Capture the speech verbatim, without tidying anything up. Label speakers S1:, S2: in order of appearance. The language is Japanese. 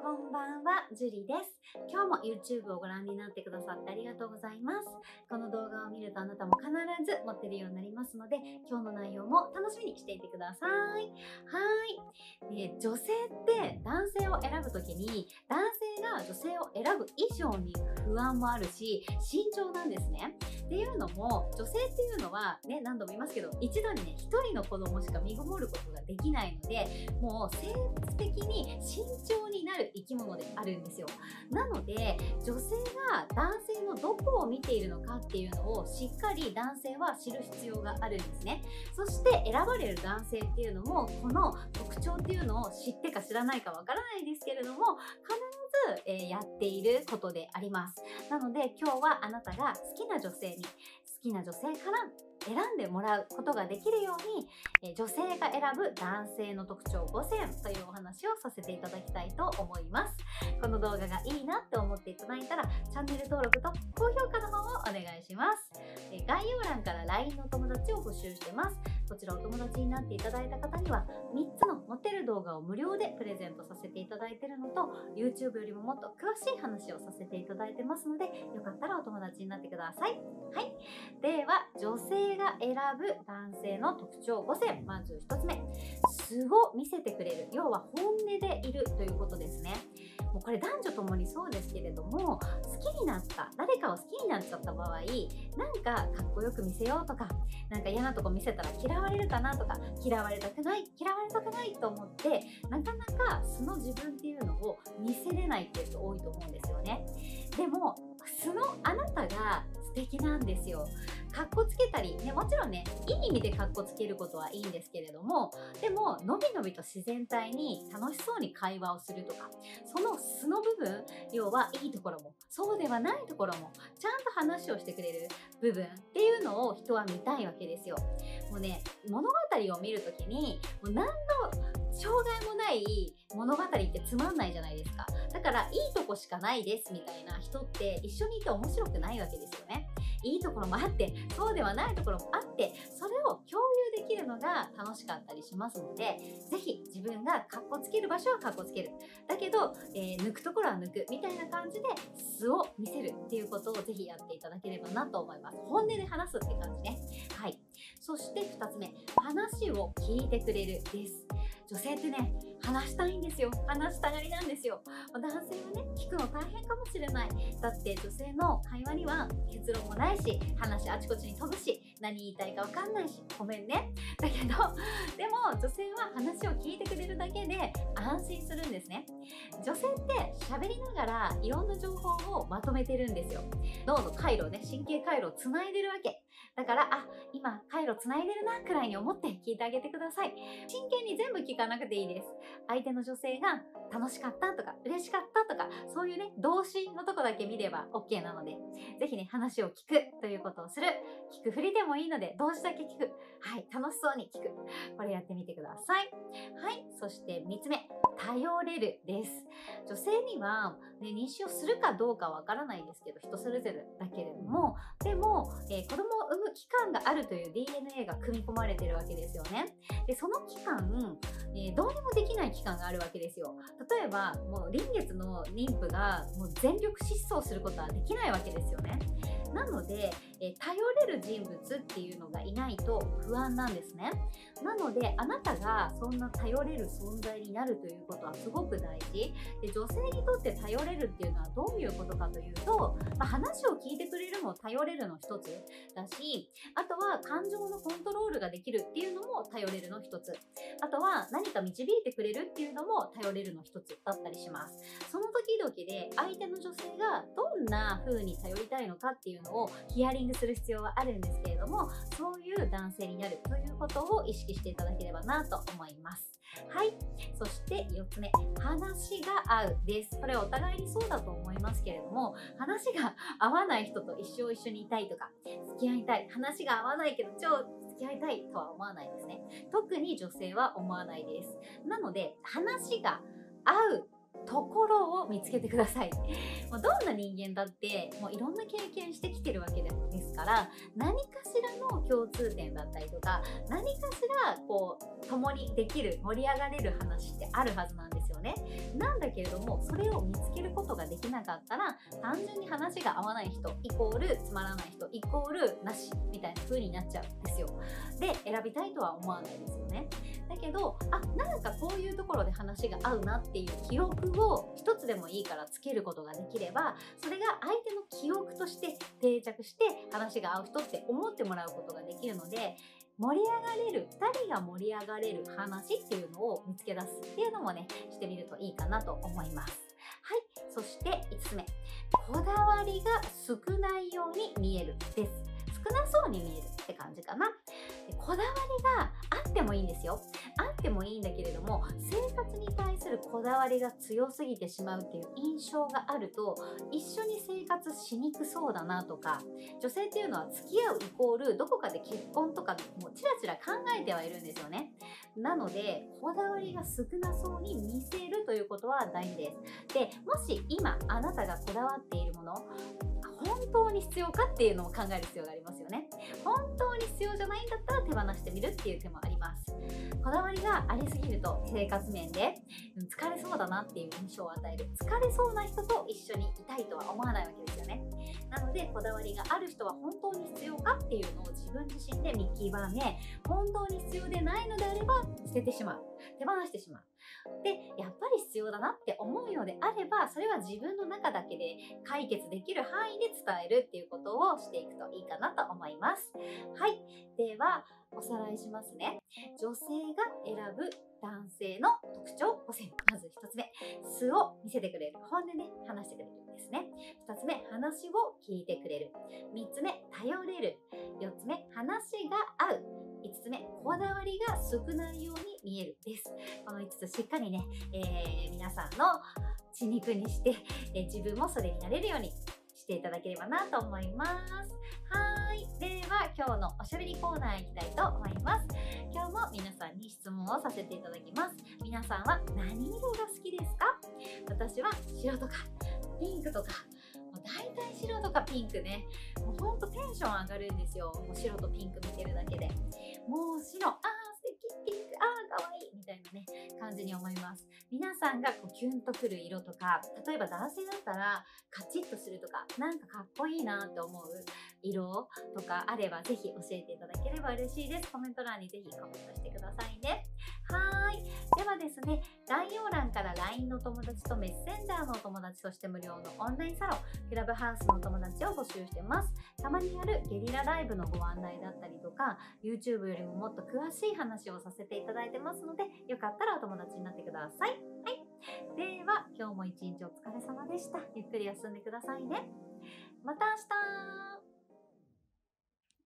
S1: こんばんは、ジュリです。今日も YouTube をご覧になってくださってありがとうございます。この動画を見るとあなたも必ず持ってるようになりますので、今日の内容も楽しみにしていてください。はい。で、女性って男性を選ぶときに、男性が女性を選ぶ以上に不安もあるし、慎重なんですね。っていうのも、女性っていうのはね、何度も言いますけど、一度にね、一人の子供しか身ごもることができないので、もう生物的に慎重になる生き物であるんですよ。なので、女性が男性のどこを見ているのかっていうのをしっかり男性は知る必要があるんですね。そして選ばれる男性っていうのも、この特徴っていうのを知ってか知らないかわからないですけれども、必ず、えー、やっていることであります。なので、今日はあなたが好きな女性に、好きな女性から選んでもらうことができるように、え女性が選ぶ男性の特徴ごせんというお話をさせていただきたいと思います。この動画がいいなって思っていただいたら、チャンネル登録と高評価の方をお願いします。え概要欄から ライン のお友達を募集してます。こちらお友達になっていただいた方には、みっつのモテる動画を無料でプレゼントさせていただいているのと、YouTube よりももっと詳しい話をさせていただいてますので、よかったらお友達になってください。はい。では、女性が選ぶ男性の特徴ごせん。まずひとつめ。素を見せてくれる。要は本音でいるということですね。もうこれ男女ともにそうですけれども、好きになった、誰かを好きになっちゃった場合、なんかかっこよく見せようとか、なんか嫌なとこ見せたら嫌われるかなとか、嫌われたくない、嫌われたくないと思って、なかなか素の自分っていうのを見せれないっていう人多いと思うんですよね。でも、素のあなたが素敵なんですよ。かっこつけたり、ね、もちろんね、いい意味でかっこつけることはいいんですけれども、でも、のびのびと自然体に楽しそうに会話をするとか、その素の部分、要はいいところも、そうではないところも、ちゃんと話をしてくれる部分っていうのを人は見たいわけですよ。もうね、物語を見るときに、もう何の障害もない物語ってつまんないじゃないですか。だから、いいとこしかないですみたいな人って一緒にいて面白くないわけですよね。いいところもあって、そうではないところもあって、それを共有できるのが楽しかったりしますので、ぜひ自分がカッコつける場所はカッコつける。だけど、えー、抜くところは抜くみたいな感じで素を見せるっていうことをぜひやっていただければなと思います。本音で話すって感じね。はい。そしてふたつめ、話を聞いてくれるです。女性ってね、話したいんですよ。話したがりなんですよ。男性はね、聞くの大変かもしれない。だって女性の会話には結論もないし、話あちこちに飛ぶし、何言いたいかわかんないし、ごめんね。だけど、でも女性は話を聞いてくれるだけで安心するんですね。女性って喋りながらいろんな情報をまとめてるんですよ。脳の回路ね、神経回路をつないでるわけ。だから、あ、今回路つないでるな、くらいに思って聞いてあげてください。真剣に全部聞かなくていいです。相手の女性が楽しかったとか、嬉しかったとか、そういうね、動詞のとこだけ見れば OK なので、ぜひね、話を聞くということをする。聞くふりでもいいので、動詞だけ聞く。はい、楽しそうに聞く。これやってみてください。はい、そしてみっつめ、頼れるです。女性には、ね、妊娠をするかどうかわからないですけど、人それぞれだけれども、でも、えー、子供を産む期間があるという ディーエヌエー が組み込まれてるわけですよね。で、その期間、えー、どうにもできない期間があるわけですよ。例えば、もう臨月の妊婦がもう全力疾走することはできないわけですよね。なので、えー、頼れる人物っていうのがいないと不安なんですね。なので、あなたがそんな頼れる存在になるということはすごく大事。で、女性にとって頼れるっていうのはどういうことかというと、まあ、話を聞いてくれるも頼れるの一つだし、あとは感情のコントロールができるっていうのも頼れるの一つ。あとは何か導いてくれるっていうのも頼れるの一つだったりします。その時々で相手の女性がどんな風に頼りたいのかっていうのをヒアリングする必要はあるんですけれども、そういう男性になるということを意識していただければなと思います。はい。そしてよっつめ、話が合うです。これはお互いにそうだと思いますけれども、話が合わない人と一生一緒にいたいとか、付き合いたい。話が合わないけど超付き合いたいとは思わないですね。特に女性は思わないです。なので、話が合うところを見つけてください。もうどんな人間だってもういろんな経験してきてるわけですから、何かしらの共通点だったりとか、何かしらこう共にできる盛り上がれる話ってあるはずなんですよね。なんだけけれども、それを見つけることができなかったら、単純に話が合わない人イコールつまらない人イコールなしみたいな風になっちゃうんですよ。で、選びたいとは思わないですよね。だけど、あ、なんかこういうところで話が合うなっていう記憶を一つでもいいからつけることができれば、それが相手の記憶として定着して話が合う人って思ってもらうことができるので、盛り上がれる、ふたりが盛り上がれる話っていうのを見つけ出すっていうのもね、してみるといいかなと思います。はい、そしていつつめ、こだわりが少ないように見えるです。少なそうに見えるって感じかな。で、こだわりがあってもいいんですよ。あってもいいんだけれども、生活に対するこだわりが強すぎてしまうっていう印象があると、一緒に生活しにくそうだなとか、女性っていうのは付き合うイコールどこかで結婚とかもちらちら考えてはいるんですよね。なので、こだわりが少なそうに見せるということは大事です。で、もし今あなたがこだわっているもの、本当に必要かっていうのを考える必要がありますよね。本当に必要じゃないんだったら手放してみるっていう手もあります。こだわりがありすぎると生活面で疲れそうだなっていう印象を与える。疲れそうな人と一緒にいたいとは思わないわけですよね。なので、こだわりがある人は本当に必要かっていうのを自分自身で見極め、本当に必要でないのであれば捨ててしまう。手放してしまう。で、やっぱり必要だなって思うようであれば、それは自分の中だけで解決できる範囲で伝えるっていうことをしていくといいかなと思います。はい。では、おさらいしますね。女性が選ぶ男性の特徴ご選。まずひとつめ、素を見せてくれる。本音でね、話してくれるんですね。ふたつめ、話を聞いてくれる。みっつめ、頼れる。よっつめ、話が合う。いつつめ、こだわりが少ないように見えるです。このいつつしっかりね、えー、皆さんの血肉にして、えー、自分もそれになれるようにしていただければなと思います。はい。では、今日のおしゃべりコーナー行きたいと思います。今日も皆さんに質問をさせていただきます。皆さんは何色が好きですか？私は白とかピンクとか、もう大体白とかピンクね、もうほんとテンション上がるんですよ。もう白とピンク見てるだけで。もう白、あー素敵、ピンク、あーかわいいみたいなね、感じに思います。皆さんがこうキュンとくる色とか、例えば男性だったらカチッとするとか、なんかかっこいいなって思う色とかあれば、ぜひ教えていただければ嬉しいです。コメント欄にぜひコメントしてくださいね。はーい。ではですね、概要欄から ライン の友達とメッセンジャーのお友達、そして無料のオンラインサロン、クラブハウスのお友達を募集してます。たまにやるゲリラライブのご案内だったりとか、YouTube よりももっと詳しい話をさせていただいてますので、よかったらお友達になってください。はい。では、今日も一日お疲れ様でした。ゆっくり休んでくださいね。また明日。